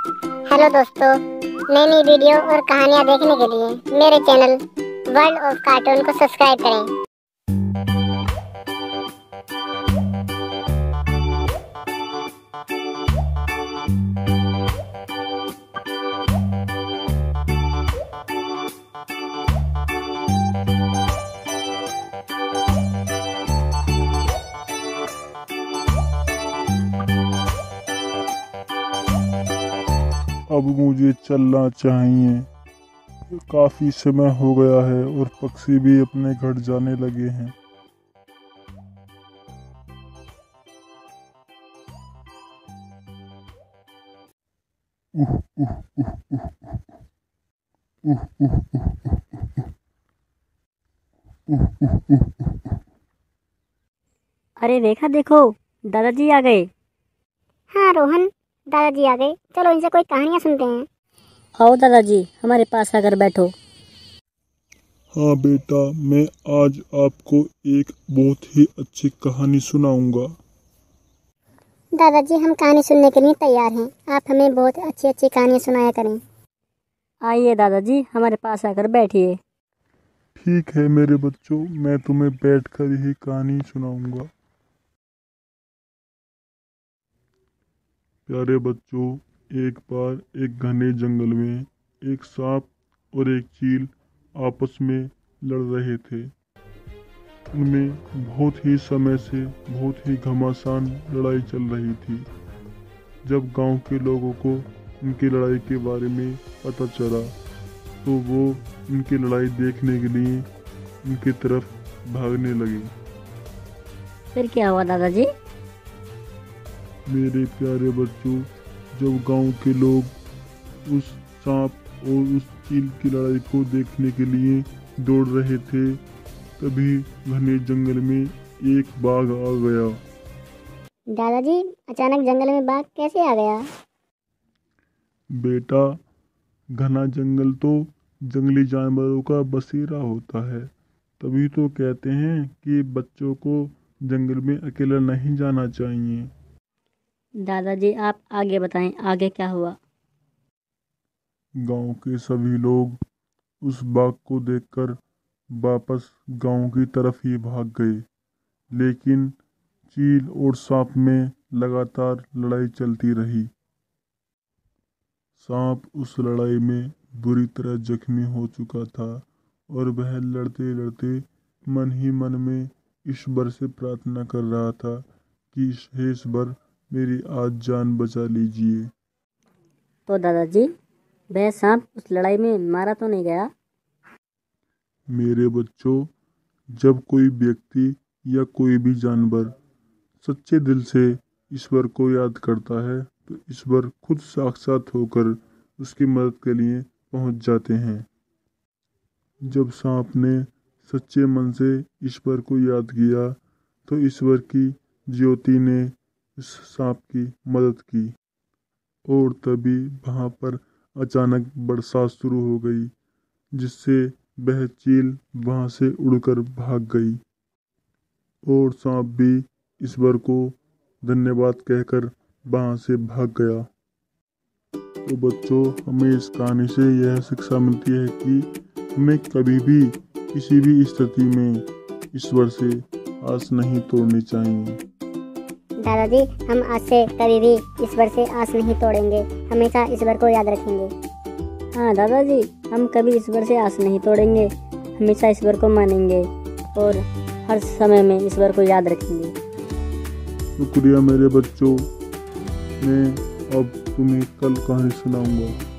Hello दोस्तों, नई नई वीडियो और कहानियाँ देखने के लिए मेरे चैनल वर्ल्ड ऑफ कार्टून को सब्सक्राइब करें। अब मुझे चलना चाहिए। काफी समय हो गया है और पक्षी भी अपने घर जाने लगे हैं। उह, उह, उह, उह, उह, उह, उह, उह, उह। अरे देखा देखो, दादाजी आ गए। हाँ रोहन, दादाजी आ गए। चलो इनसे कोई कहानियाँ सुनते हैं। आओ दादाजी, हमारे पास आकर बैठो। हाँ बेटा, मैं आज आपको एक बहुत ही अच्छी कहानी सुनाऊंगा। दादाजी, हम कहानी सुनने के लिए तैयार हैं। आप हमें बहुत अच्छी अच्छी कहानियाँ सुनाया करें। आइए दादाजी, हमारे पास आकर बैठिए। ठीक है मेरे बच्चों, मैं तुम्हें बैठकर ही कहानी सुनाऊंगा। प्यारे बच्चों, एक बार एक घने जंगल में एक सांप और एक चील आपस में लड़ रहे थे। उनमें बहुत ही समय से बहुत ही घमासान लड़ाई चल रही थी। जब गांव के लोगों को इनकी लड़ाई के बारे में पता चला तो वो इनकी लड़ाई देखने के लिए इनकी तरफ भागने लगे। फिर क्या हुआ दादाजी? मेरे प्यारे बच्चों, जब गांव के लोग उस सांप और उस चील की लड़ाई को देखने के लिए दौड़ रहे थे, तभी घने जंगल में एक बाघ आ गया। दादाजी, अचानक जंगल में बाघ कैसे आ गया? बेटा, घना जंगल तो जंगली जानवरों का बसेरा होता है। तभी तो कहते हैं कि बच्चों को जंगल में अकेला नहीं जाना चाहिए। दादाजी आप आगे बताएं, आगे क्या हुआ? गांव के सभी लोग उस बाघ को देखकर वापस गांव की तरफ ही भाग गए। लेकिन चील और सांप में लगातार लड़ाई चलती रही। सांप उस लड़ाई में बुरी तरह जख्मी हो चुका था और वह लड़ते लड़ते मन ही मन में ईश्वर से प्रार्थना कर रहा था कि हे ईश्वर, मेरी आज जान बचा लीजिए। तो दादाजी, वह सांप उस लड़ाई में मारा तो नहीं गया? मेरे बच्चों, जब कोई व्यक्ति या कोई भी जानवर सच्चे दिल से ईश्वर को याद करता है तो ईश्वर खुद साक्षात होकर उसकी मदद के लिए पहुंच जाते हैं। जब सांप ने सच्चे मन से ईश्वर को याद किया तो ईश्वर की ज्योति ने इस सांप की मदद की और तभी वहां पर अचानक बरसात शुरू हो गई, जिससे वह चील वहां से उड़कर भाग गई और सांप भी ईश्वर को धन्यवाद कहकर वहां से भाग गया। तो बच्चों, हमें इस कहानी से यह शिक्षा मिलती है कि हमें कभी भी किसी भी स्थिति में ईश्वर से आस नहीं तोड़नी चाहिए। दादाजी, हम आज से कभी भी ईश्वर से आस नहीं तोड़ेंगे। हमेशा ईश्वर को याद रखेंगे। हाँ दादाजी, हम कभी ईश्वर से आस नहीं तोड़ेंगे, हमेशा ईश्वर को मानेंगे और हर समय में ईश्वर को याद रखेंगे। शुक्रिया मेरे बच्चों, मैं अब तुम्हें कल कहानी सुनाऊंगा।